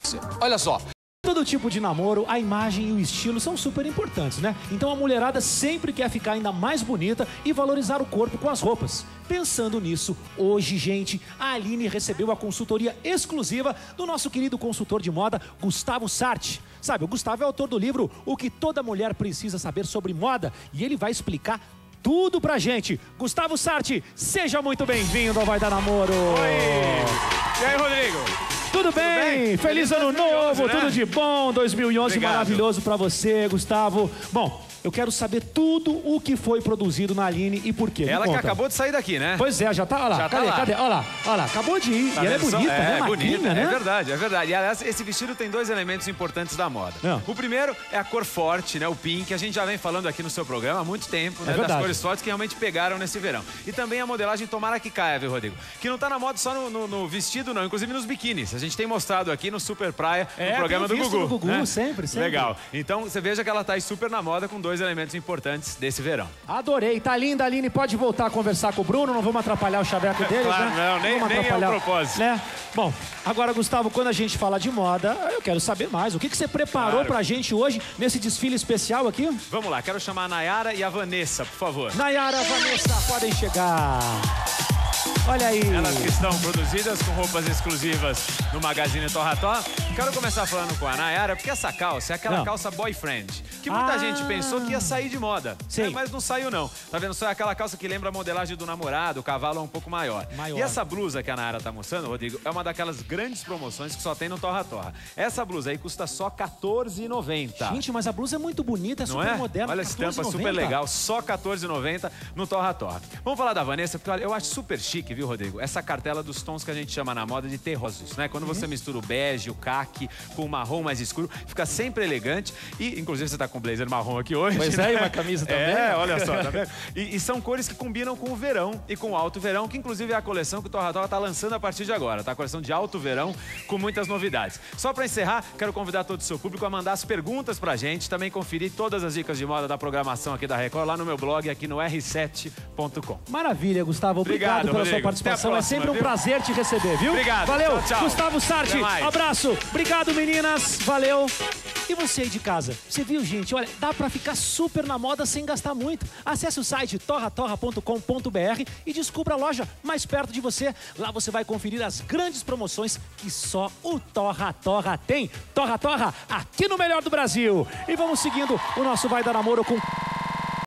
Olha só. Todo tipo de namoro, a imagem e o estilo são super importantes, né? Então a mulherada sempre quer ficar ainda mais bonita e valorizar o corpo com as roupas. Pensando nisso, hoje, gente, a Aline recebeu a consultoria exclusiva do nosso querido consultor de moda, Gustavo Sarti. Sabe, o Gustavo é autor do livro O que Toda Mulher Precisa Saber Sobre Moda e ele vai explicar tudo pra gente. Gustavo Sarti, seja muito bem-vindo ao Vai Dar Namoro. Oi! E aí, Rodrigo? Tudo bem? Feliz ano novo, né? Tudo de bom, 2011 Obrigado. Maravilhoso pra você, Gustavo. Bom, eu quero saber tudo o que foi produzido na Aline e por quê. Ela que acabou de sair daqui, né? Pois é, já tá, olha lá, Já tá cadê, lá. cadê? Olha lá, acabou de ir. Tá E ela é vendo só? bonita, né? Magrinha, bonita, né? é verdade, é verdade. E aliás, esse vestido tem dois elementos importantes da moda. O primeiro é a cor forte, né? O pink, a gente já vem falando aqui no seu programa há muito tempo, né? Das cores fortes que realmente pegaram nesse verão. E também a modelagem tomara que caia, viu, Rodrigo? Que não tá na moda só no vestido, não, inclusive nos biquínis. A gente tem mostrado aqui no Super Praia, no programa do Gugu. No Gugu, né? sempre. Legal. Então você veja que ela tá aí super na moda com dois elementos importantes desse verão. Adorei, tá linda, Aline. Pode voltar a conversar com o Bruno, não vamos atrapalhar o chaveco deles, Claro, né? não, nem é o propósito. Né? Bom, agora, Gustavo, quando a gente fala de moda, eu quero saber mais. O que você preparou pra gente hoje nesse desfile especial aqui? Vamos lá, quero chamar a Nayara e a Vanessa, por favor. Nayara, Vanessa, podem chegar. Olha aí. Elas que estão produzidas com roupas exclusivas no Magazine Torra Torra. Quero começar falando com a Nayara, porque essa calça é aquela calça boyfriend, que muita gente pensou que ia sair de moda. Sim. Mas não saiu, não. Tá vendo? Só é aquela calça que lembra a modelagem do namorado, o cavalo é um pouco maior. E essa blusa que a Nayara tá mostrando, Rodrigo, é uma daquelas grandes promoções que só tem no Torra Torra. Essa blusa aí custa só R$14,90. Gente, mas a blusa é muito bonita, é super moderna. Olha a estampa, super legal. Só R$14,90 no Torra Torra. Vamos falar da Vanessa, porque olha, eu acho super chique, viu, Rodrigo? Essa cartela dos tons que a gente chama na moda de terrosos, né? Quando você mistura o bege, o caqui com o marrom mais escuro, fica sempre elegante. E, inclusive, você tá com um blazer marrom aqui hoje. Pois é, e uma camisa também. É, olha só, tá vendo? E são cores que combinam com o verão e com o alto verão, que inclusive é a coleção que o Torra Torra tá lançando a partir de agora, tá? A coleção de alto verão com muitas novidades. Só pra encerrar, quero convidar todo o seu público a mandar as perguntas pra gente, também conferir todas as dicas de moda da programação aqui da Record lá no meu blog, aqui no r7.com. Maravilha, Gustavo. Obrigado pela sua participação. É sempre um prazer te receber, viu? Obrigado. Valeu. Tchau, tchau. Gustavo Sarti, abraço. Obrigado, meninas. Valeu. E você aí de casa? Você viu, gente? Olha, dá pra ficar super na moda sem gastar muito. Acesse o site torratorra.com.br e descubra a loja mais perto de você. Lá você vai conferir as grandes promoções que só o Torra Torra tem. Torra Torra, aqui no melhor do Brasil. E vamos seguindo o nosso Vai Dar Namoro com